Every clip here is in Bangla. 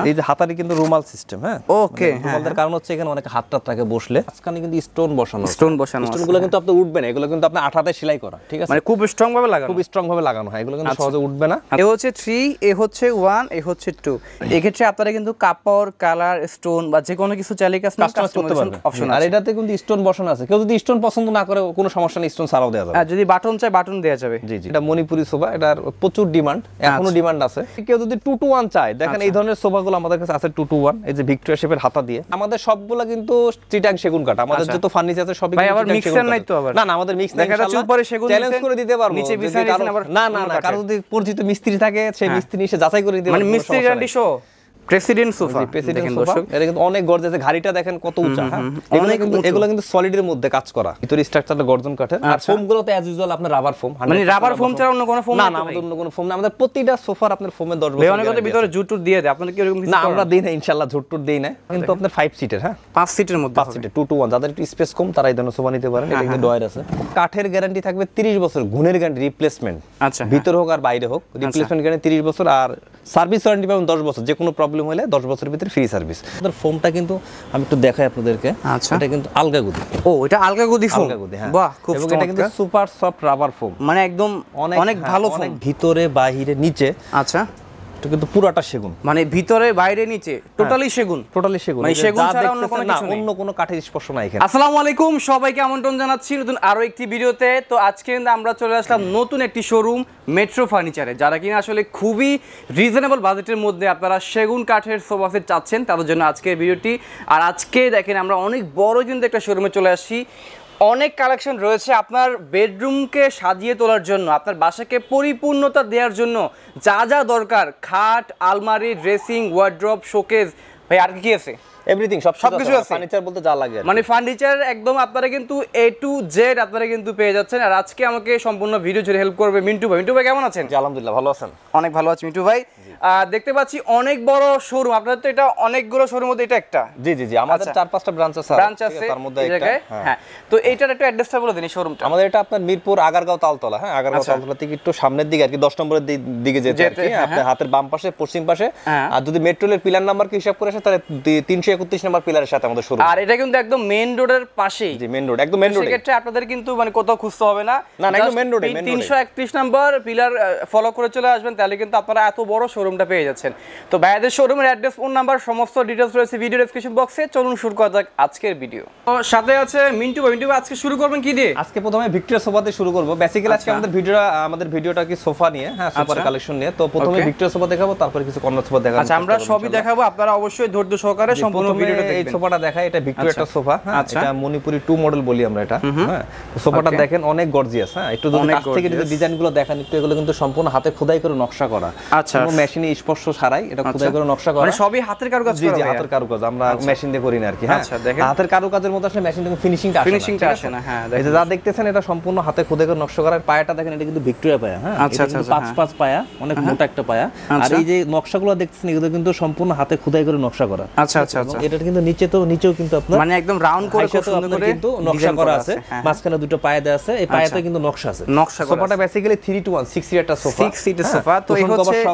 এই যে হাতারি কিন্তু রুমাল সিস্টেম, হ্যাঁ ওকে। রুমালদের কারণ হচ্ছে এখানে অনেক হাতটা থাকে বসলে, আজকাল কিন্তু স্টোন বসানো আছে। স্টোনগুলো কিন্তু আপনি উঠবে না, এগুলো কিন্তু আপনি আঠাতে সেলাই করা, ঠিক আছে, মানে খুব স্ট্রং ভাবে লাগানো হয়, এগুলো কিন্তু সহজে উঠবে না। এ হচ্ছে 3, এ হচ্ছে 1, এ হচ্ছে 2। এই ক্ষেত্রে আপনারা কিন্তু কাপড়, কালার, স্টোন বা যে কোনো কিছু চাইলে কাস্টমাইজ করতে পারবেন, অপশন আছে। আর এটাতে কিন্তু স্টোন বসানো আছে, কেউ যদি স্টোন পছন্দ না করে কোনো সমস্যা নেই, স্টোন ছাড়াও দেওয়া যাবে। আর যদি বাটন চাই বাটন দেওয়া যাবে। জি জি, এটা মণিপুরি সোফা, এটার প্রচুর ডিমান্ড, এখনো ডিমান্ড আছে। কেউ যদি 2 to 1 চায়, দেখেন এই ধরনের সোফাগুলো আমাদের কাছে আছে 2 to 1, এই যে ভিক্টোরিয়া শেপের হাতা দিয়ে। আমাদের সবগুলো কিন্তু চিটাং সেগুন কাঠ, আমাদের যত ফার্নিচার আছে সবই ভাই আবার মিক্সার নাই তো? আবার না না, আমাদের মিক্স নাই, ইনশাআল্লাহ উপরে সেগুন চ্যালেঞ্জ করে দিতে পারবো। নিচে বিছানা দিছেন আবার? না না না, কারো যদি পরিচিত মিস্ত্রি থাকে, সেই মিস্ত্রি এসে যাচাই করে দিতে পারবে, মানে মিস্ত্রি গ্যারান্টি সহ প্রেসিডেন্ট সোফা। দেখেন দর্শক, এটা কিন্তু অনেক গর্জিয়াস, ঘাড়িটা দেখেন কত উঁচা, হ্যাঁ এগুলো কিন্তু সলিডের মধ্যে কাজ করা, ভিতরে স্ট্রাকচারটা গর্জন কাঠের। আর ফোমগুলোতে অ্যাজ ইউজুয়াল আপনার রাবার ফোম, মানে রাবার ফোম ছাড়া অন্য কোনো ফোম না? না, আমাদের অন্য কোনো ফোম না, আমাদের প্রতিটা সোফার আপনার ফোমের 10 বছর অনেক ভিতরে জুট দিয়ে দেয়, আপনাদের কি এরকম কিছু? না, আমরা দেই না ইনশাআল্লাহ, ঝুটটুট দেই না, কিন্তু আপনার 5 সিটের, হ্যাঁ 5 সিটের মধ্যে, 5 সিটের 2 to 1, যাদের একটু স্পেস কম তারা এই ধরনের সোফা নিতে পারেন। এটা কিন্তু ডয়ার আছে, কাঠের গ্যারান্টি থাকবে 30 বছর, গুণের গ্যারান্টি, রিপ্লেসমেন্ট, আচ্ছা ভিতর হোক আর বাইরে হোক, রিপ্লেসমেন্ট গ্যারান্টি 30 বছর, আর সার্ভিস ওয়ারেন্টি পাবেন 10 বছর, যে কোনো প্রবলেম হলে 10 বছরের ভিতরে ফ্রি সার্ভিস। আমাদের ফোমটা কিন্তু আমি একটু দেখাই আপনাদেরকে, এটা কিন্তু আলগা গদি। ও, এটা আলগা গদি ফোম, হ্যাঁ বাহ, খুব এবং এটা কিন্তু সুপার সফট রাবার ফোম, মানে একদম অনেক ভালো ফোম, ভিতরে বাইরে নিচে। আচ্ছা, এটা কিন্তু পুরাটা সেগুন, মানে ভিতরে বাইরে নিচে টোটালি সেগুন, মানে সেগুন ছাড়া অন্য কোনো কিছু নেই, অন্য কোনো কাঠের স্পর্শ নাই এখানে। আসসালামু আলাইকুম, সবাইকে আমন্ত্রণ জানাচ্ছি নতুন আরো একটি ভিডিওতে। তো আজকে কিন্তু আমরা চলে আসলাম নতুন একটি শোরুম মেট্রো ফার্নিচারে, যারা কিনা আসলে খুবই রিজনেবল বাজেটের মধ্যে আপনারা সেগুন কাঠের সোফা সেট চাচ্ছেন, তাদের জন্য আজকের ভিডিওটি। আর আজকে দেখেন আমরা অনেক বড় কিন্তু একটা শোরুমে চলে আসছি, অনেক কালেকশন রয়েছে আপনার বেডরুমকে সাজিয়ে তোলার জন্য, আপনার বাসাকে পরিপূর্ণতা দেওয়ার জন্য যা যা দরকার, খাট, আলমারি, ড্রেসিং, ওয়ার্ড্রপ, শোকেস, ভাই আর কি আছে? এভরিথিং, সবকিছু আছে, ফার্নিচার বলতে যা লাগে, মানে ফার্নিচার একদম আপনারা কিন্তু A to Z আপনারা কিন্তু পেয়ে যাচ্ছেন। আর আজকে আমাকে সম্পূর্ণ ভিডিও জুড়ে হেল্প করবে মিন্টু ভাই। মিন্টু ভাই কেমন আছেন? আলহামদুলিল্লাহ, ভালো আছেন? অনেক ভালো আছি মিন্টু ভাই। দেখতে পাচ্ছি অনেক বড় শোরুম আপনাদের, তো এটা অনেকগুলো শোরুমের মধ্যে এটা একটা? জি জি জি, আমাদের 4-5টা ব্রাঞ্চ আছে, তার মধ্যে একটা। হ্যাঁ, তো এইটার একটা অ্যাড্রেসটা বলে দিন এই শোরুমটা। আমাদের এটা আপনার মিরপুর আগারগাঁও তালতলা, হ্যাঁ আগারগাঁও তালতলা থেকে একটু সামনের দিকে আর কি, 10 নম্বরের দিকে যেতে আর কি, আপনার হাতের বাম পাশে পশ্চিম পাশে। আর যদি মেট্রো রেলের পিলার নাম্বার কি হিসাব করে আসে, তাহলে 331 নম্বর পিলারের সাথে আমাদের শোরুম। আর এটা কিন্তু একদম মেইন রোডের পাশেই। জি, মেইন রোড, একদম মেইন রোড। সেক্ষেত্রে আপনাদের কিন্তু মানে কোথাও খুঁজতে হবে না, না একদম মেইন রোডে, 331 নম্বর পিলার ফলো করে চলে আসবেন, তাহলে কিন্তু আপনারা এত বড় শোরুমটা পেয়ে যাচ্ছেন। তো ভাইয়াদের শোরুমের অ্যাড্রেস, ফোন নাম্বার, সমস্ত ডিটেইলস রয়েছে ভিডিও ডেসক্রিপশন বক্সে। চলুন শুরু করা যাক আজকের ভিডিও। তো সাথে আছে মিন্টু ভাই। মিন্টু ভাই আজকে শুরু করবেন কি দিয়ে? আজকে প্রথমে ভিক্টোরিয়া সোফা দিয়ে শুরু করব। বেসিক্যালি আজকে আমাদের ভিডিওটা কি সোফা নিয়ে, হ্যাঁ সোফার কালেকশন নিয়ে। তো প্রথমে ভিক্টোরিয়া সোফা দেখাবো, তারপর কিছু কর্নার সোফা দেখাবো। আচ্ছা, আমরা সবই দেখাবো, আপনারা অবশ্যই ধৈর্য সহকারে সম্পূর্ণ ভিডিওটা দেখবেন। এই সোফাটা দেখাই, এটা ভিক্টোরিয়া সোফা, হ্যাঁ এটা মণিপুরি 2 মডেল বলি আমরা এটা, হ্যাঁ সোফাটা দেখেন অনেক গর্জিয়াস, হ্যাঁ একটু যদি কাছ থেকে যদি ডিজাইনগুলো দেখেন একটু, এগুলো কিন্তু সম্পূর্ণ হাতে খোদাই করে নকশা করা, আচ্ছা কোনো মেশিনে স্পর্শ ছাড়াই এটা খোদাই করে নকশা করা, মানে সবই হাতের কারুকাজ করা। জি জি, হাতের কারুকাজ, আমরা মেশিন দিয়ে করি না আর কি, হ্যাঁ হাতের কারুকাজের মধ্যে আসলে মেশিন থেকে ফিনিশিংটা আসে না, হ্যাঁ এই যে যা দেখতেছেন এটা সম্পূর্ণ হাতে খোদাই করে নকশা করা। পায়াটা দেখেন, এটা কিন্তু ভিক্টোরিয়া পায়া, হ্যাঁ আচ্ছা আচ্ছা, 5 পায়া, অনেক মোটা একটা পায়া। আর এই যে নকশাগুলো দেখতেছেন এগুলো কিন্তু সম্পূর্ণ হাতে খোদাই করে নকশা করা। আচ্ছা আচ্ছা আচ্ছা, এটা কিন্তু নিচেও কিন্তু আপনার মানে একদম রাউন্ড করে খুব সুন্দর করে কিন্তু নকশা করা আছে, মাঝখানে দুটো পায়া দেয়া আছে, এই পায়াতে কিন্তু নকশা আছে। সোফাটা basically 3 to 1 6 seater sofa, 6 seater sofa. তো এই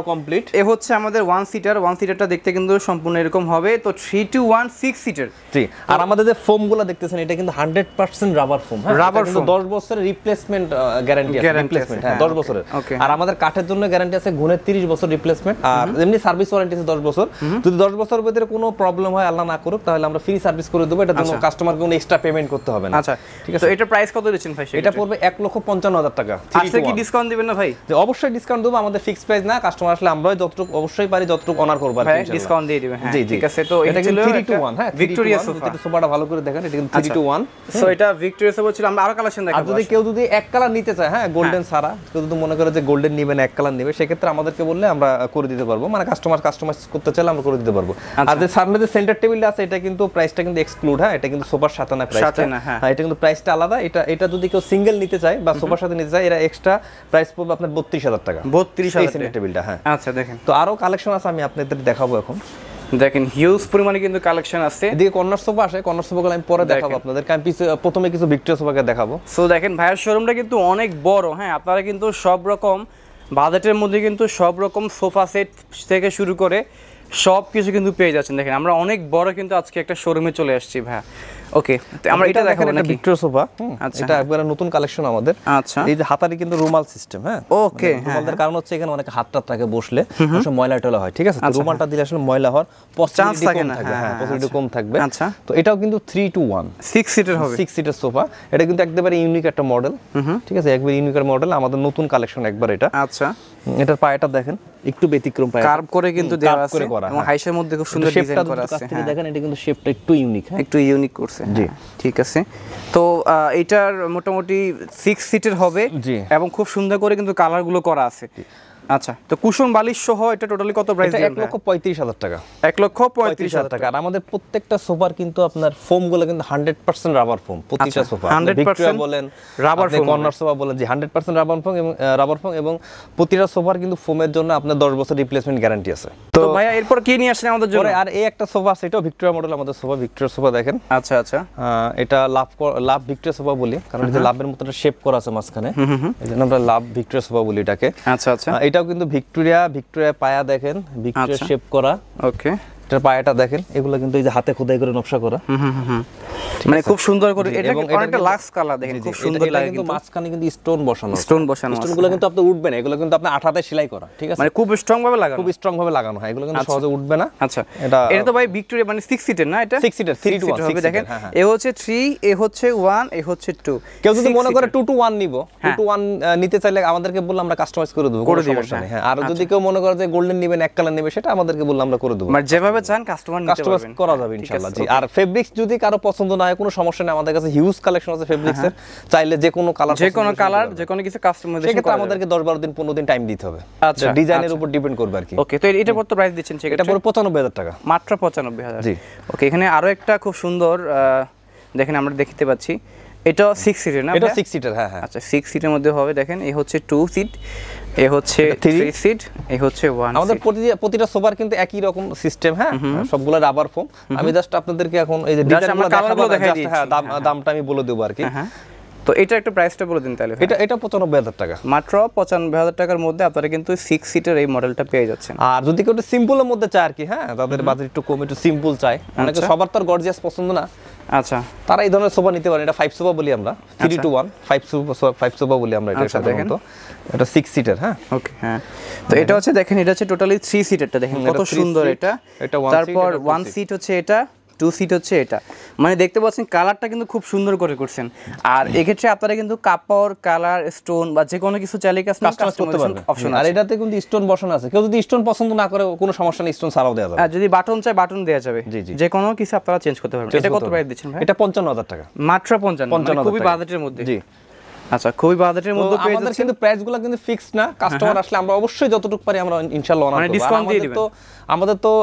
হচ্ছে আমাদের 1 সিটারটা দেখতে কিন্তু সম্পূর্ণ এরকম হবে। তো 3 to 1 6 সিটার। জি, আর আমাদের যে ফোমগুলো দেখতেছেন এটা কিন্তু 100% রাবার ফোম, হ্যাঁ রাবার কিন্তু 10 বছরের রিপ্লেসমেন্ট গ্যারান্টি আছে, রিপ্লেসমেন্ট, হ্যাঁ 10 বছরের। আর আমাদের কাঠের জন্য গ্যারান্টি আছে গুণের 30 বছর রিপ্লেসমেন্ট, আর এমনি সার্ভিস ওয়ারেন্টি আছে 10 বছর। যদি 10 বছরের ভিতরে কোনো প্রবলেম হয়, আল্লাহ না করুক, তাহলে আমরা ফ্রি সার্ভিস করে দেব, এটার জন্য কাস্টমারকে কোনো এক্সট্রা পেমেন্ট করতে হবে না। আচ্ছা ঠিক আছে। তো এটা প্রাইস কত দিচ্ছেন ভাই? এটা পড়বে 1,55,000 টাকা। আজকে কি ডিসকাউন্ট দিবেন না ভাই? যে অবশ্যই ডিসকাউন্ট দেব, আমাদের ফিক্সড প্রাইস না, কাস্টমার আসলে আমরাই যতটুকু অবশ্যই পারি যতটুকু অনার করব আর কি, ইনশাআল্লাহ ডিসকাউন্ট দিয়ে দিবেন। হ্যাঁ ঠিক আছে। তো এটা কিন্তু 3 to 1, হ্যাঁ ভিক্টোরিয়া সোফাটা ভালো করে দেখেন, এটা কিন্তু 3 to 1। সো এটা ভিক্টোরিয়া সোফা ছিল, আমরা আরো কালেকশন দেখাবো। আর যদি কেউ এক কালার নিতে চায়, হ্যাঁ গোল্ডেন ছাড়া, কেউ যদি মনে করে যে গোল্ডেন নেবেন, এক কালার নেবে, সেক্ষেত্রে আমাদেরকে বললে আমরা করে দিতে পারবো, মানে কাস্টমাইজ করতে চাইলে আমরা করে দিতে পারবো। আর যে সামনে যে সেন্টার টেবিলটা আছে, এটা কিন্তু প্রাইসটা কিন্তু এক্সক্লুড, হ্যাঁ এটা কিন্তু সোফার সাথে না প্রাইসটা, হ্যাঁ এটা কিন্তু প্রাইসটা আলাদা। এটা যদি কেউ সিঙ্গেল নিতে চায় বা সোফার সাথে নিতে চায়, এরা এক্সট্রা প্রাইস পড়বে আপনার 32,000 টাকা। 32,000 সেন্টার টেবিলটা, হ্যাঁ আচ্ছা দেখেন। তো আরো কালেকশন আছে, আমি আপনাদের দেখাবো এখন। দেখেন হিউজ পরিমাণে কিন্তু কালেকশন আছে। এদিকে কর্নার সোফা আসে, কর্নার সোফাগুলো আমি পরে দেখাবো আপনাদেরকে, আমি প্রথমে কিছু ভিক্টোরিয়া সোফাকে দেখাবো। সো দেখেন ভাইয়ের শোরুমটা কিন্তু অনেক বড়, হ্যাঁ আপনারা কিন্তু সব রকম বাজেটের মধ্যে কিন্তু সব রকম সোফা সেট থেকে শুরু করে সব কিছু কিন্তু পেয়ে যাচ্ছেন। দেখেন আমরা অনেক বড় কিন্তু আজকে একটা শোরুমে চলে আসছি ভাই। ওকে, তো আমরা এটা দেখাবো নাকি? ভিক্টোরিয়া সোফা, আচ্ছা, এটা একবারে নতুন কালেকশন আমাদের। আচ্ছা, এই যে হাতারি কিন্তু রুমাল সিস্টেম, হ্যাঁ ওকে, রুমালদের কারণ হচ্ছে এখানে অনেক হাত টাত থাকে বসলে অবশ্য ময়লা টয়লা হয়, ঠিক আছে? তো রুমালটা দিলে আসলে ময়লা হওয়ার চান্স পসিবিলিটি থাকে কম না, থাকবে, হ্যাঁ পসিবিলিটি কম থাকবে। আচ্ছা, তো এটাও কিন্তু 3 to 1 6 সিটের হবে, 6 সিটের সোফা। এটা কিন্তু একবারে ইউনিক একটা মডেল, ঠিক আছে? একবারে ইউনিক একটা মডেল, আমাদের নতুন কালেকশন একবার এটা। আচ্ছা, এটার পায়াটা দেখেন একটু ব্যতিক্রম পায়া, কার্ভ করে কিন্তু দেওয়া আছে এবং হ্যাঁ। হাইসের মধ্যে খুব সুন্দর ডিজাইন শেপটা করা কাছ আছে। থেকে দেখেন, এটা কিন্তু শেপটা একটু ইউনিক, হ্যাঁ একটু ইউনিক করছে, জি। ঠিক আছে। তো এটার মোটামুটি 6 সিটের হবে জি। এবং খুব সুন্দর করে কিন্তু কালারগুলো করা আছে। আচ্ছা, তো কুশন বালিশ সহ এটা টোটালি কত প্রাইস এটা দিবেন? 1,35,000 টাকা। 1,35,000 টাকা। আর আমাদের প্রত্যেকটা সোফার কিন্তু আপনার ফোম গুলো কিন্তু 100% রাবার ফোম, প্রতিটা আচ্ছা, সোফা 100% ভিক্টোরিয়া বলেন, রাবার আপনি ফোম কর্নার সোফা বলেন, জি 100% রাবার ফোম এবং প্রতিটা সোফার কিন্তু ফোমের জন্য আপনার 10 বছর রিপ্লেসমেন্ট গ্যারান্টি আছে। তো ভাইয়া এরপর কি নিয়ে আসলেন আমাদের জন্য? পরে আর এই একটা সোফা আছে, এটাও ভিক্টোরিয়া মডেল আমাদের সোফা, ভিক্টোরিয়া সোফা দেখেন। আচ্ছা আচ্ছা, এটা লাভ ভিক্টোরিয়া সোফা বলি, কারণ এটা লাভের মতো একটা শেপ করা আছে মাঝখানে, এজন্য আমরা লাভ ভিক্টোরিয়া সোফা বলি এটাকে। আচ্ছা আচ্ছা, এটাও কিন্তু ভিক্টোরিয়া পায়া দেখেন, ভিক্টোরিয়া আচ্ছা। শেপ করা। ওকে, এটার পায়াটা দেখেন, এগুলো কিন্তু এই যে হাতে খোদাই করে নকশা করা, মানে খুব সুন্দর করে। এটা এবং অনেকটা লাক্স কালার দেখেন, খুব সুন্দর লাগে কিন্তু কিন্তু। মাঝখানে কিন্তু স্টোন বসানো আছে। স্টোন বসানো আছে, স্টোনগুলো কিন্তু আপনি উঠবে না, এগুলো কিন্তু আপনি আঠাতে সেলাই করা, ঠিক আছে? মানে খুব স্ট্রং ভাবে লাগানো, খুব স্ট্রং ভাবে লাগানো হয়, এগুলো কিন্তু সহজে উঠবে না। আচ্ছা, এটা এটা তো ভাই ভিক্টোরিয়া মানে 6 সিটের না? এটা 6 সিটার, 3 to 1 হবে। দেখেন এ হচ্ছে 3, এ হচ্ছে 1, এ হচ্ছে 2। কেউ যদি মনে করে 2 to 1 নিব, 2 to 1 নিতে চাইলে আমাদেরকে বললে আমরা কাস্টমাইজ করে দেব, কোনো সমস্যা নেই। হ্যাঁ, আর যদি কেউ মনে করে যে গোল্ডেন নেবেন, এক কালার নেবে, সেটা আমাদেরকে বললে আমরা করে দেব, মানে যেভাবে চান কাস্টমার নিতে কাস্টমাইজ পারবেন, করা যাবে ইনশাআল্লাহ। জি, আর ফেব্রিক্স যদি কারো পছন্দ না হয় কোনো সমস্যা নেই, আমাদের কাছে হিউজ কালেকশন আছে ফেব্রিক্সের, চাইলে যে কোনো কালার, যে কোনো কালার, যে কোনো কিছু কাস্টমাইজেশন সেক্ষেত্রে করা যাবে। আমাদেরকে 10-12 দিন 15 দিন টাইম দিতে হবে। আচ্ছা, ডিজাইনের উপর ডিপেন্ড করবে আর কি। ওকে, তো এটা কত প্রাইস দিচ্ছেন? এটা পুরো 95,000 টাকা, মাত্র 95,000। জি। ওকে, এখানে আরো একটা খুব সুন্দর দেখেন আমরা দেখতে পাচ্ছি, এটা 6 সিটের না? এটা 6 সিটার, হ্যাঁ হ্যাঁ। আচ্ছা, 6 সিটের মধ্যে হবে। দেখেন এই হচ্ছে 2 সিট, এ হচ্ছে 3 সিট, এ হচ্ছে 1 আমাদের সিট। প্রতিটা সোফার কিন্তু একই রকম সিস্টেম, হ্যাঁ সবগুলো রাবার ফোম। আমি জাস্ট আপনাদেরকে এখন এই যে ডিজাইনগুলো কালারগুলো দেখাই দেখাবো, দিচ্ছি। হ্যাঁ দামটা আমি বলে দেব আর কি। হ্যাঁ, তো এটা একটা প্রাইসটা বলে দিন তাহলে। এটা 95,000 টাকা, মাত্র 95,000 টাকার মধ্যে আপনারা কিন্তু 6 সিটের এই মডেলটা পেয়ে যাচ্ছেন। আর যদি কেউ একটু সিম্পলের মধ্যে চায় আর কি, হ্যাঁ তাদের বাজেট একটু কম, একটু সিম্পল চায়, অনেকে সবার তো আর গর্জিয়াস পছন্দ না, আচ্ছা, তারা এই ধরনের সোফা নিতে পারেন। এটা 5 সোফা বলি আমরা, 3 to 1 5 সোফা বলি আমরা এটা সাধারণত। এটা 6 সিটার, হ্যাঁ ওকে, হ্যাঁ। তো এটা হচ্ছে দেখেন, এটা হচ্ছে টোটালি 3 সিটারটা দেখেন কত এটা 3 সুন্দর seat, এটা। এটা 1 তারপর seat, এটা 1 সিট হচ্ছে এটা, 2 সিট হচ্ছে এটা। মানে দেখতে পাচ্ছেন কালারটা কিন্তু খুব সুন্দর করে করছেন। আর এক্ষেত্রে আপনারা কিন্তু কাপড়, কালার, স্টোন বা যে কোনো কিছু চাইলে কাস্টমাইজ করতে পারবেন অপশন আর আছে। এটাতে কিন্তু স্টোন বসানো আছে, কেউ যদি স্টোন পছন্দ না করে কোনো সমস্যা নেই, স্টোন ছাড়াও দেওয়া যাবে। আর যদি বাটন চাই বাটন দেওয়া যাবে, জি, জি। যে কোনো কিছু আপনারা চেঞ্জ করতে পারবেন। এটা কত প্রাইস দিচ্ছেন ভাই? এটা 55,000 টাকা, মাত্র 55, মানে খুবই বাজেটের মধ্যে। জি। আচ্ছা, খুবই বাজেটের মধ্যে পেয়ে আমাদের যাচ্ছেন। কিন্তু প্রাইসগুলো কিন্তু ফিক্সড না, কাস্টমার আসলে আমরা অবশ্যই যতটুকু পারি আমরা ইনশাআল্লাহ অনার মানে করব। discount দিয়ে দিবেন। আমাদের তো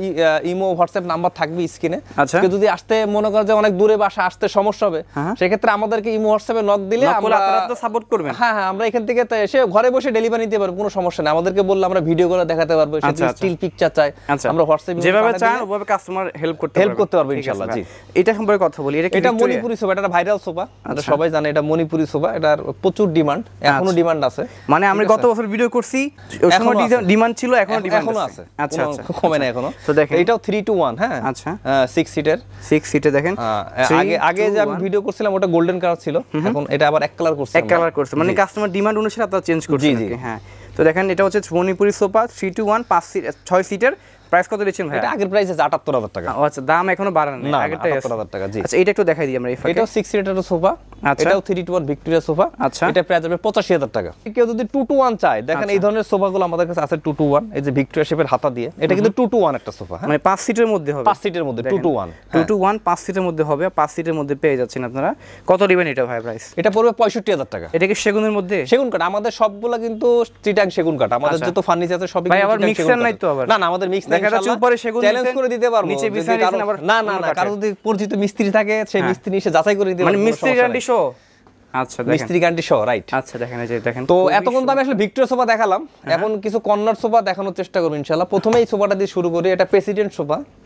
ইমো হোয়াটসঅ্যাপ নাম্বার থাকবে স্ক্রিনে। আচ্ছা। কেউ যদি আসতে মনে করে যে অনেক দূরে বাসা, আসতে সমস্যা হবে, সেক্ষেত্রে আমাদেরকে ইমো হোয়াটসঅ্যাপে নক দিলে আমরা আপনারা তো সাপোর্ট করবেন। হ্যাঁ হ্যাঁ, আমরা এখান থেকে এসে ঘরে বসে ডেলিভারি দিতে পারবো, কোনো সমস্যা নেই। আমাদেরকে বললে আমরা ভিডিও করে দেখাতে পারবো, সেটা স্টিল পিকচার চাই, আমরা হোয়াটসঅ্যাপে যেভাবে চান ওভাবে কাস্টমার হেল্প করতে পারবে ইনশাআল্লাহ। জি, এটা সম্পর্কে কথা বলি। এটা মণিপুরি সোফা, এটা ভাইরাল সোফা, এটা সবাই জানে, এটা মণিপুরি সোফা, এটার প্রচুর ডিমান্ড, এখনো ডিমান্ড আছে। মানে আমরা গত বছর ভিডিও করছি, ওই সময় ডিমান্ড ছিল, এখনো ডিমান্ড আছে। আচ্ছা আচ্ছা, কমে না এখনো। তো দেখেন এটাও 3 to 1, হ্যাঁ আচ্ছা, 6 সিটের। 6 সিটে দেখেন। আগে যে আমি ভিডিও করছিলাম ওটা গোল্ডেন কালার ছিল, এখন এটা আবার এক কালার করছি, এক কালার করছে, মানে কাস্টমার ডিমান্ড অনুসারে আপনারা চেঞ্জ করছেন। হ্যাঁ, তো দেখেন এটা হচ্ছে মণিপুরি সোফা 3 to 1 6 সিটের। প্রাইস কত দিচ্ছেন ভাই? এটা আগের প্রাইস আছে 78,000 টাকা। আচ্ছা, দাম এখনো বাড়ানো নেই, আগেরটাই আছে 78,000 টাকা। জি, আচ্ছা, এটা একটু দেখাই দিই আমরা। এটাও 6 সিটের সোফা, এটাও 3 to 1 ভিক্টোরিয়া সোফা। আচ্ছা, এটা প্রাইস হবে 85,000 টাকা। কেউ যদি 2 to 1 চায়, দেখেন এই ধরনের সোফাগুলো আমাদের কাছে আছে 2 to 1, এই যে ভিক্টোরিয়া শেপের হাতা দিয়ে, এটা কিন্তু 2 to 1 একটা সোফা, হ্যাঁ মানে 5 সিটের মধ্যে হবে, 5 সিটের মধ্যে 2 to 1, 2 to 1 5 সিটের মধ্যে হবে। 5 সিটের মধ্যে পেয়ে যাচ্ছেন আপনারা। কত দিবেন এটা ভাই প্রাইস? এটা পড়বে 65,000 টাকা। এটা কি সেগুনের মধ্যে? সেগুন কাঠ, আমাদের সবগুলা কিন্তু চিটাং সেগুন কাঠ, আমাদের যত ফার্নিচার আছে সবই ভাই কিন্তু আবার চিটাং মিক্সার সেগুন নাই কাঠ। তো আবার? না না, আমাদের মিক্স নাই, দেখা যাচ্ছে উপরে সেগুন চ্যালেঞ্জ করে দিতে পারবো, নিচে যদি বিছানা কারো- দিয়েছেন আবার না না না, কারো যদি পরিচিত মিস্ত্রি থাকে, সেই মিস্ত্রি এসে যাচাই করে দিতে মানে পারবো, মিস্ত্রি গ্যারান্টি শো। আচ্ছা, দেখেন মিস্ত্রি গ্যারান্টি সহ, রাইট। আচ্ছা, দেখেন এই যে দেখেন। তো এতক্ষণ তো আমি আসলে ভিক্টোরিয়া সোফা দেখালাম, এখন কিছু কর্নার সোফা দেখানোর চেষ্টা করব ইনশাআল্লাহ। প্রথমে এই সোফাটা দিয়ে শুরু করি, এটা president sofa.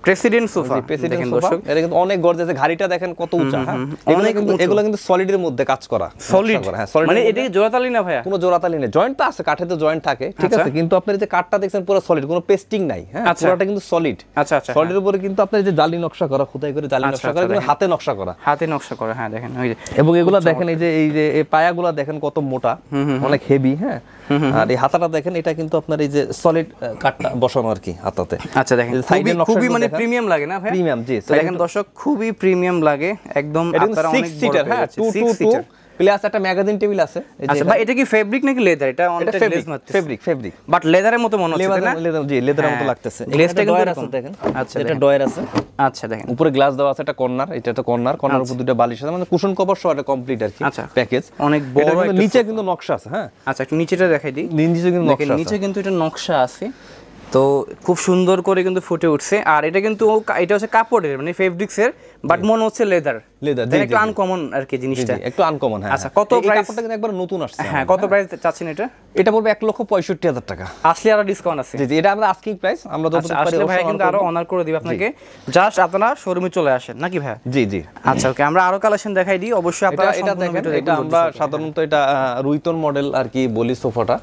President sofa president দেখেন সোফা দর্শক, এটা কিন্তু অনেক গর্জিয়াস, গাড়িটা দেখেন কত উঁচা, হ্যাঁ এগুলো কিন্তু সলিডের মধ্যে কাজ করা, সলিড, হ্যাঁ সলিড, মানে এটা কি জোড়াতালি না ভাইয়া? কোনো জোড়াতালি নেই, জয়েন্ট তো আছে, কাঠে তো জয়েন্ট থাকে, ঠিক আছে, কিন্তু আপনার যে কাঠটা দেখছেন পুরো সলিড, কোনো পেস্টিং নাই, হ্যাঁ পুরোটা কিন্তু সলিড। আচ্ছা আচ্ছা, সলিডের উপরে কিন্তু আপনার যে জালি নকশা করা, খোদাই করে জালি নকশা করা, কিন্তু হাতে নকশা করা, হাতে নকশা করা, হ্যাঁ দেখেন ওই যে, এবং এগুলা দেখেন এই যে এই পায়াগুলা দেখেন কত মোটা, অনেক হেভি, হ্যাঁ আর এই হাতাটা দেখেন, এটা কিন্তু আপনার এই যে সলিড কাঠটা বসানো আর কি হাতাতে। আচ্ছা দেখেন খুবই মানে প্রিমিয়াম লাগে না ভাই? প্রিমিয়াম, জি দেখেন দর্শক খুবই প্রিমিয়াম লাগে একদম। আপনারা অনেক 6 সিটার, হ্যাঁ 2 সিটার প্লাস একটা ম্যাগাজিন টেবিল আছে। আচ্ছা ভাই এটা কি ফেব্রিক নাকি লেদার? এটা অনেকটা গ্লেজ মারতেছে, ফেব্রিক বাট লেদারের মতো মনে হচ্ছে না? জি লেদারের মতো লাগতেছে। গ্লেজটা কিন্তু ডয়ার আছে দেখেন, আচ্ছা এটা ডয়ার আছে, আচ্ছা দেখেন উপরে গ্লাস দেওয়া আছে, একটা কর্নার, এটা একটা কর্নার, কর্নারের উপর দুটো বালিশ আছে, মানে কুশন কভার সহ একটা কমপ্লিট আর কি প্যাকেজ, অনেক বড়। একটা নিচে কিন্তু নকশা আছে, হ্যাঁ আচ্ছা একটু নিচেটা দেখাই দিই, নিচে কিন্তু নকশা আছে, নিচে কিন্তু এটা নকশা আছে, তো খুব সুন্দর করে কিন্তু ফুটে উঠছে। আর এটা কিন্তু এটা হচ্ছে কাপড়ের মানে ফেব্রিক্সের, বাট মনে হচ্ছে লেদার, একটু আনকমন আর কি জিনিসটা, একটু আনকমন, হ্যাঁ। আচ্ছা কত প্রাইস? কাপড়টা কিন্তু একবার নতুন আসছে, হ্যাঁ কত প্রাইস চাচ্ছেন এটা? এটা পড়বে 1,65,000 টাকা। আসলে আরো ডিসকাউন্ট আছে? জি এটা আমরা আস্কিং প্রাইস, আমরা যত পারি ভাই কিন্তু আরো অনার করে দিব আপনাকে, জাস্ট আপনারা শোরুমে চলে আসেন নাকি ভাই? জি আচ্ছা ওকে, আমরা আরো কালেকশন দেখাই দিই অবশ্যই। আপনারা এটা দেখেন, এটা আমরা সাধারণত এটা রুইতন মডেল আর কি বলি সোফাটা,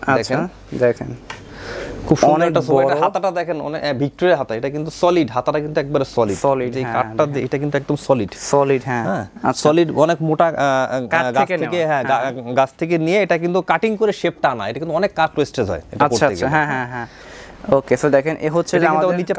দেখেন খুব সুন্দর একটা সোফা। এটা হাতাটা দেখেন অনেক ভিক্টোরিয়া হাতা, এটা কিন্তু সলিড, হাতাটা কিন্তু একবারে সলিড, যে কাঠটা এটা কিন্তু একদম সলিড, হ্যাঁ সলিড, অনেক মোটা গাছ থেকে, হ্যাঁ গাছ থেকে নিয়ে এটা কিন্তু কাটিং করে শেপটা আনা, এটা কিন্তু অনেক কাট ওয়েস্টেজ হয় এটা করতে গেলে। আচ্ছা হ্যাঁ ওকে, সো দেখেন এ হচ্ছে যে আমাদের নিচে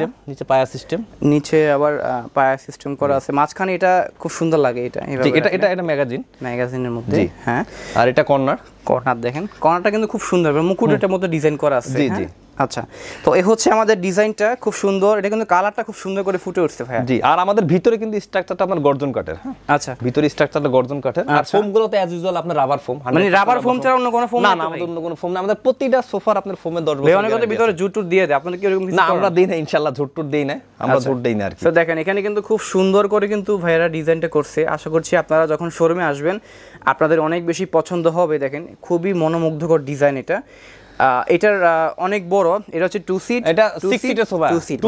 পায়া সিস্টেম, নিচে আবার পায়া সিস্টেম করা আছে, মাঝখানে এটা খুব সুন্দর লাগে, এটা ম্যাগাজিনের মধ্যে, হ্যাঁ। আর এটা কর্নার দেখেন, কর্নারটা কিন্তু খুব সুন্দর, মুকুটের মতো ডিজাইন করা আছে, জি। আচ্ছা তো এই হচ্ছে আমাদের ডিজাইনটা খুব সুন্দর, এটা কিন্তু কালারটা খুব সুন্দর করে ফুটে উঠছে ভাই। জি আর আমাদের ভিতরে কিন্তু স্ট্রাকচারটা আপনার গর্জন কাঠের, হ্যাঁ আচ্ছা ভিতরে স্ট্রাকচারটা গর্জন কাঠের, আর ফোমগুলো তো অ্যাজ ইউজুয়াল আপনার রাবার ফোম, মানে রাবার ফোম ছাড়া অন্য কোনো ফোম না, আমাদের অন্য কোনো ফোম না, আমাদের প্রতিটা সোফার আপনার ফোমের 10 বছর অনেক ভিতরে জুট দিয়ে দেয়, আপনাদের কি এরকম কিছু? না আমরা দেই না, ইনশাআল্লাহ ঝুট দেই না, আমরা ঝুট দেই না আর কি। তো দেখেন এখানে কিন্তু খুব সুন্দর করে কিন্তু ভাইরা ডিজাইনটা করছে, আশা করছি আপনারা যখন শোরুমে আসবেন আপনাদের অনেক বেশি পছন্দ হবে। দেখেন খুবই মনোমুগ্ধকর ডিজাইন এটা, এটার অনেক বড়, এটা হচ্ছে 2 সিট, এটা 6 সিটের sofa,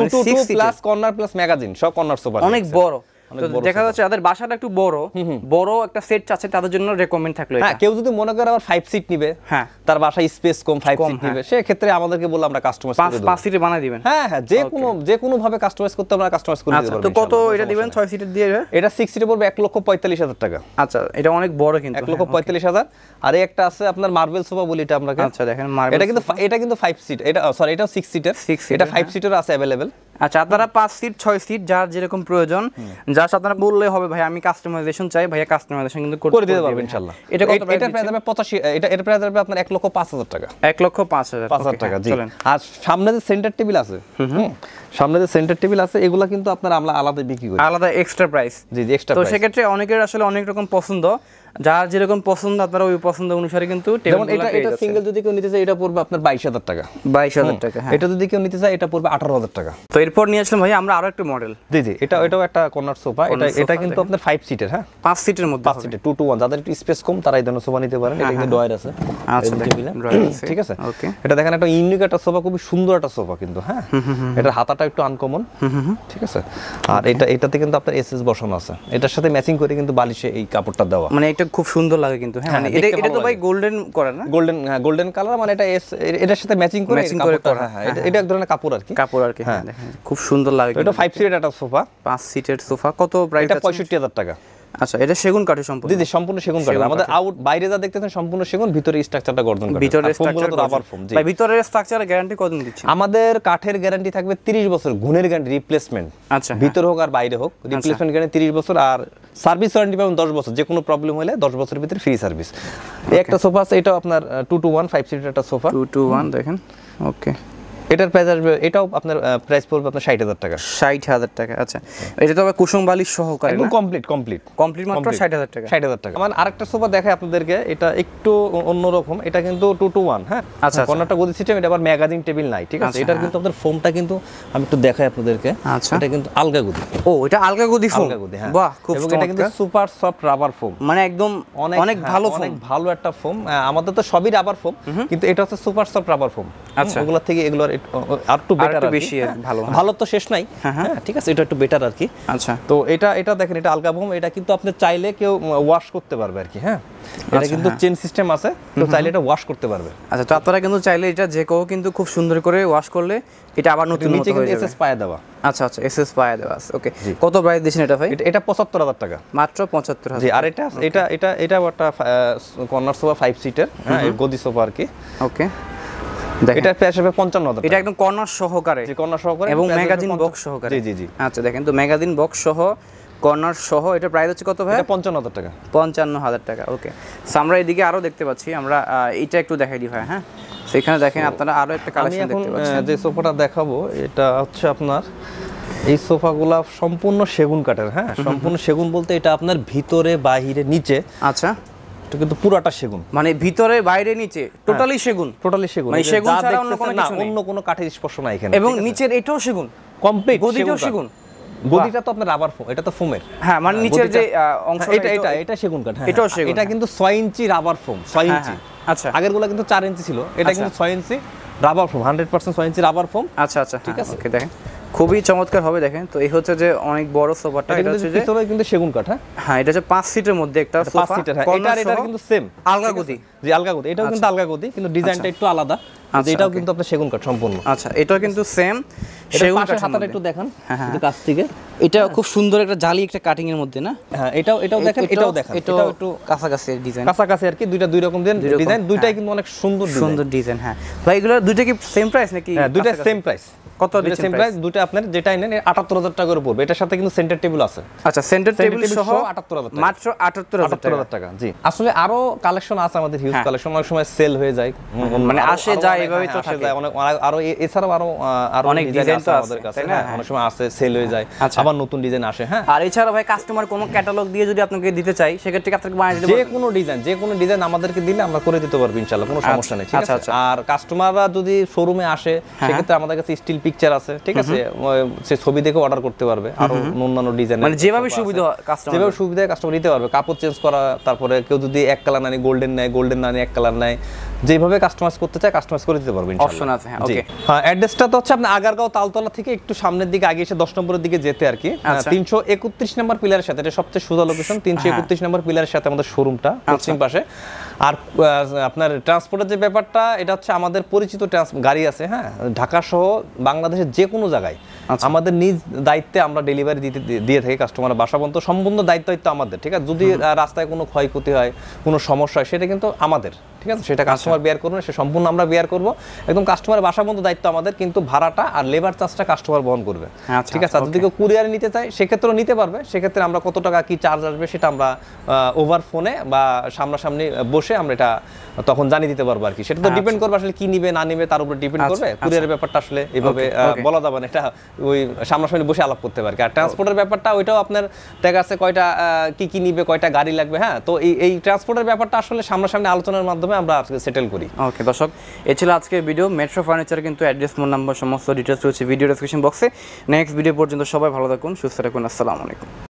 2 plus corner plus magazine সব কর্নার সোফা, অনেক বড়। তো দেখা যাচ্ছে যাদের বাসাটা একটু বড় একটা সেট চাচ্ছে তাদের জন্য রেকমেন্ড থাকলো এটা। হ্যাঁ কেউ যদি মনে করে আবার 5 সিট নিবে, হ্যাঁ তার বাসায় স্পেস কম, 5 সিট নিবে, সেই ক্ষেত্রে আমাদেরকে বললে আমরা কাস্টমাইজ করে দেব, 5 সিটে বানাই দিবেন। হ্যাঁ যে কোনো ভাবে কাস্টমাইজ করতে আমরা কাস্টমাইজ করে দেব। তো কত এটা দিবেন 6 সিটের দিয়ে? এটা 6 সিটে পড়বে 1,45,000 টাকা। আচ্ছা এটা অনেক বড় কিন্তু 1,45,000। আর এই একটা আছে আপনার মার্বেল সোফা বলি এটা আমরা। আচ্ছা দেখেন মার্বেল, এটা কিন্তু 5 সিট, এটা সরি এটাও 6 সিটের, এটা 5 সিটের আছে अवेलेबल। আচ্ছা আপনারা 5 সিট 6 সিট যার যেরকম প্রয়োজন জাস্ট আপনারা বললে হবে ভাই আমি কাস্টমাইজেশন চাই, ভাইয়া কাস্টমাইজেশন কিন্তু করে দিতে পারবেন ইনশাআল্লাহ। এটা কত প্রাইস? এটা প্রাইস হবে 85, এটা প্রাইস হবে আপনার 1,05,000 টাকা। 1,05,000 টাকা, জি। আর সামনে যে সেন্টার টেবিল আছে, সামনে যে সেন্টার টেবিল আছে এগুলা কিন্তু আপনার আমরা আলাদা বিক্রি করি, আলাদা এক্সট্রা প্রাইস। জি এক্সট্রা প্রাইস। তো সেক্ষেত্রে অনেকের আসলে অনেক রকম পছন্দ, যার যেরকম পছন্দ আপনারা ওই পছন্দ অনুসারে কিন্তু যেমন এটা সিঙ্গেল যদি কেউ নিতে চায় এটা পড়বে আপনার 22,000 টাকা। 22,000 টাকা, হ্যাঁ। এটা যদি কেউ নিতে চায় এটা পড়বে 18,000 টাকা। তো এরপর নিয়ে আসলাম ভাই আমরা আরো একটা মডেল। জি এটাও একটা কর্নার সোফা, এটা কিন্তু আপনার 5 সিটের, হ্যাঁ 5 সিটের মধ্যে, 5 সিটের 2 to 1, যাদের একটু স্পেস কম তারা এই ধরনের সোফা নিতে পারেন। এটা কিন্তু ডয়ার আছে, আচ্ছা ডয়ার আছে, ঠিক আছে। ওকে এটা দেখেন একটা ইউনিক একটা সোফা, খুব সুন্দর একটা সোফা কিন্তু, হ্যাঁ এটার হাতাটা একটু আনকমন, ঠিক আছে। আর এটাতে কিন্তু আপনার এসএস বসানো আছে, এটার সাথে ম্যাচিং করে কিন্তু বালিশে এই কাপড়টা দেওয়া, মানে এটা খুব সুন্দর লাগে কিন্তু, হ্যাঁ মানে এটা তো ভাই গোল্ডেন করে না, গোল্ডেন কালার, মানে এটা এটার সাথে ম্যাচিং করে কাপড়টা, হ্যাঁ এটা এক ধরনের কাপড় আর কি, হ্যাঁ দেখেন খুব সুন্দর লাগে। এটা 5 সিটের একটা সোফা, 5 সিটের সোফা, কত প্রাইস? এটা 65,000 টাকা। আচ্ছা এটা সেগুন কাঠের সম্পূর্ণ? জি সম্পূর্ণ সেগুন কাঠ। আমাদের আউট বাইরে যা দেখতেছেন সম্পূর্ণ সেগুন, ভিতরে স্ট্রাকচারটা গর্জন কাঠ, ভিতরে স্ট্রাকচার রাবার ফোম। জি ভাই ভিতরের স্ট্রাকচার গ্যারান্টি কতদিন দিচ্ছেন? আমাদের কাঠের গ্যারান্টি থাকবে 30 বছর, গুণের গ্যারান্টি, রিপ্লেসমেন্ট, আচ্ছা ভিতর হোক আর বাইরে হোক, রিপ্লেসমেন্ট গ্যারান্টি 30 বছর, আর সার্ভিস ওয়ারেন্টি পাবেন 10 বছর, যে কোনো প্রবলেম হলে 10 বছরের ভিতরে ফ্রি সার্ভিস। এই একটা সোফা আছে, এটাও আপনার 2 to 1 5 সিটের একটা সোফা, 2 to 1 দেখেন, ওকে। এটার প্রাইস আসবে, এটাও আপনার প্রাইস পড়বে আপনার 60,000 টাকা। 60,000 টাকা, আচ্ছা এটা তো আবার কুসুম বালিশ সহকারে না? কমপ্লিট মাত্র 60,000 টাকা। 60,000 টাকা। মানে আরেকটা সোফা দেখাই আপনাদেরকে, এটা একটু অন্যরকম, এটা কিন্তু 2 to 1, হ্যাঁ আচ্ছা কর্নারটা গদি সিস্টেম, এটা আবার ম্যাগাজিন টেবিল নাই, ঠিক আছে। এটার কিন্তু আপনাদের ফোমটা কিন্তু আমি একটু দেখাই আপনাদেরকে, এটা কিন্তু আলগা গদি। ও এটা আলগা গদি ফোম, হ্যাঁ বাহ খুব এবং এটা কিন্তু সুপার সফট রাবার ফোম, মানে একদম অনেক ভালো ফোম, অনেক ভালো একটা ফোম। আমাদের তো সবই রাবার ফোম, কিন্তু এটা হচ্ছে সুপার সফট রাবার ফোম। আচ্ছা ওগুলা থেকে এগুলোর আর একটু বেটার বেশি ভালো। ভালো তো শেষ নাই, হ্যাঁ ঠিক আছে, এটা একটু বেটার আর কি। আচ্ছা, তো এটা দেখেন, এটা আলগা ফোম, এটা কিন্তু আপনি চাইলে কেউ ওয়াশ করতে পারবে আর কি। হ্যাঁ, এটা কিন্তু চেন সিস্টেম আছে, তো চাইলে এটা ওয়াশ করতে পারবে। আচ্ছা, তো আপনারা কিন্তু চাইলে এটা যে কেউ কিন্তু খুব সুন্দর করে ওয়াশ করলে এটা আবার নতুন মতো নিচে হয়ে কিন্তু যাবে। এসএস পায়া দেওয়া। আচ্ছা আচ্ছা, এসএস পায়া দেওয়া আছে। ওকে, কত প্রাইস দিছেন এটা ভাই? এটা 75,000 টাকা মাত্র 75,000। জি। আর এটা একটা কর্নার সোফা 5 সিটার, হ্যাঁ গদি সোফা আর কি। ওকে, এটা প্রাইস হবে 55,000 এটা একদম কর্নার সহকারে, জি কর্নার সহকারে এবং ম্যাগাজিন বক্স সহকারে। জি জি। আচ্ছা, দেখেন তো ম্যাগাজিন বক্স সহ কর্নার সহ এটা প্রাইস হচ্ছে কত ভাই? এটা 55,000 টাকা। 55,000 টাকা। ওকে, সো আমরা এদিকে আরো দেখতে পাচ্ছি, আমরা এটা একটু দেখাই দিই ভাই। হ্যাঁ, সেখানে দেখেন আপনারা আরো একটা কালেকশন দেখতে পাচ্ছেন। যে সোফাটা দেখাবো এটা হচ্ছে আপনার, এই সোফাগুলা সম্পূর্ণ সেগুন কাঠের। হ্যাঁ, সম্পূর্ণ সেগুন বলতে এটা আপনার ভিতরে বাহিরে নিচে, আচ্ছা, এটা কিন্তু পুরাটা সেগুন, মানে ভিতরে বাইরে নিচে টোটালি সেগুন। টোটালি সেগুন, মানে সেগুন ছাড়া অন্য কোনো কিছু নেই, অন্য কোনো কাঠের স্পর্শ নাই এখানে। এবং নিচের এটাও সেগুন, কমপ্লিট গদিটাও সেগুন। গদিটা তো আপনার রাবার ফোম, এটা তো ফোমের। হ্যাঁ, মানে নিচের যে অংশটা এটা সেগুন কাঠ। এটাও সেগুন। এটা কিন্তু 6 ইঞ্চি রাবার ফোম, 6 ইঞ্চি। আচ্ছা, আগের গুলো কিন্তু 4 ইঞ্চি ছিল, এটা কিন্তু 6 inch rubber foam, 100% 6 inch rubber foam. আচ্ছা আচ্ছা, ঠিক আছে। ওকে, দেখেন খুবই চমৎকার হবে। দেখেন তো এই হচ্ছে যে অনেক বড় সোফাটা, এটা হচ্ছে যে ভিতরে কিন্তু সেগুন কাঠ। হ্যাঁ, এটা হচ্ছে 5 সিটের মধ্যে একটা 5 সোফা, সিটার। হ্যাঁ, এটা কিন্তু সেম আলগা গদি। জি, আলগা গদি, এটাও কিন্তু আলগা গদি, কিন্তু ডিজাইনটা একটু আলাদা। এটাও কিন্তু আপনার সেগুন কাঠ সম্পূর্ণ। আচ্ছা, এটাও কিন্তু সেম সেগুন কাঠের হাতাটা একটু দেখান একটু কাছ থেকে। এটা খুব সুন্দর একটা জালি একটা কাটিং এর মধ্যে না? হ্যাঁ, এটাও দেখেন, এটাও দেখেন, এটাও একটু কাছাকাছি ডিজাইন, কাছাকাছি আর কি। দুই রকম ডিজাইন, দুইটাই কিন্তু অনেক সুন্দর ডিজাইন। হ্যাঁ ভাই, এগুলো দুইটা কি সেম প্রাইস নাকি? হ্যাঁ, দুইটা সেম প্রাইস। কত দিচ্ছেন সেম প্রাইস? দুইটা আপনার যেটাই নেন 78,000 টাকা করে পড়বে। এটার সাথে কিন্তু সেন্টার টেবিল আছে। আচ্ছা, সেন্টার টেবিল সহ 78,000 টাকা, মাত্র 78,000 টাকা। জি, আসলে আরো কালেকশন আছে আমাদের, হিউজ কালেকশন। অনেক সময় সেল হয়ে যায়, মানে আসে যায়, এভাবেই তো থাকে। অনেক আরো এছাড়াও আরো অনেক ডিজাইন তো আমাদের কাছে, হ্যাঁ অনেক সময় আসে, সেল হয়ে যায়, আবার নতুন ডিজাইন আসে। হ্যাঁ, আর এছাড়া ভাই কাস্টমার কোনো ক্যাটালগ দিয়ে যদি আপনাকে দিতে চাই, সেক্ষেত্রে আপনাকে বানিয়ে দিতে যে কোনো ডিজাইন আমাদেরকে দিলে আমরা করে দিতে পারবো ইনশাআল্লাহ, কোনো সমস্যা নেই। ঠিক আছে। আর কাস্টমাররা যদি শোরুমে আসে, সেক্ষেত্রে আমাদের কাছে স্টিল পিকচার আছে, ঠিক আছে, সে ছবি দেখে অর্ডার করতে পারবে। আরো অন্যান্য ডিজাইন, মানে যেভাবে সুবিধা কাস্টমার নিতে পারবে। কাপড় চেঞ্জ করা, তারপরে কেউ যদি এক কালার নেয় গোল্ডেন নেয়, গোল্ডেন না নিয়ে এক কালার নেয়, যেভাবে কাস্টমাইজ করতে চায় কাস্টমাইজ করে দিতে পারবে ইনশাআল্লাহ। অপশন আছে। হ্যাঁ, ওকে। হ্যাঁ, অ্যাড্রেসটা তো হচ্ছে আপনার আগারগাঁও তালতলা থেকে একটু সামনের দিকে আগে এসে 10 নম্বরের দিকে যেতে আর কি। 331 নম্বর পিলারের সাথে, এটা সবচেয়ে সোজা লোকেশন। 331 নম্বর পিলারের সাথে আমাদের শোরুমটা, পশ্চিম পাশে। আর আপনার ট্রান্সপোর্টের যে ব্যাপারটা, এটা হচ্ছে আমাদের পরিচিত গাড়ি আছে। হ্যাঁ, ঢাকা সহ বাংলাদেশের যে কোনো জায়গায় আমাদের নিজ দায়িত্বে আমরা ডেলিভারি দিয়ে থাকি কাস্টমার বাসা পর্যন্ত। সম্পূর্ণ দায়িত্ব আমাদের। ঠিক আছে, যদি রাস্তায় কোনো ক্ষয়ক্ষতি হয়, কোনো সমস্যা হয়, সেটা কিন্তু আমাদের। ঠিক আছে, সেটা কাস্টমার বেয়ার করবে, সে সম্পূর্ণ আমরা বেয়ার করব। একদম কাস্টমারের বাসা পর্যন্ত দায়িত্ব আমাদের, কিন্তু ভাড়াটা আর লেবার চার্জটা কাস্টমার বহন করবে। ঠিক আছে। যদি কেউ কুরিয়ারে নিতে চায়, সেক্ষেত্রেও নিতে পারবে। সেক্ষেত্রে আমরা কত টাকা কি চার্জ আসবে সেটা আমরা ওভার ফোনে বা সামনাসামনি বসে আমরা এটা তখন জানিয়ে দিতে পারবো আর কি। সেটা তো ডিপেন্ড করবে আসলে কি নিবে না নিবে, তার উপর ডিপেন্ড করবে। কুরিয়ারের ব্যাপারটা আসলে এইভাবে বলা যাবে না, এটা ওই সামনাসামনি বসে আলাপ করতে পারবে। আর ট্রান্সপোর্টের ব্যাপারটা ওইটাও আপনার দেখা আছে, কয়টা কি নিবে, কয়টা গাড়ি লাগবে। হ্যাঁ, তো এই ট্রান্সপোর্টের ব্যাপারটা আসলে সামনাসামনি আলোচনার মাধ্যমে আমরা সেটেল করি। ওকে দর্শক, এ ছিল আজকের ভিডিও। মেট্রো ফার্নিচার কিন্তু অ্যাড্রেস, ফোন নাম্বার, সমস্ত ডিটেলস রয়েছে ভিডিও ডেসক্রিপশন বক্সে। নেক্সট ভিডিও পর্যন্ত সবাই ভালো থাকুন, সুস্থ থাকুন। আসসালামু আলাইকুম।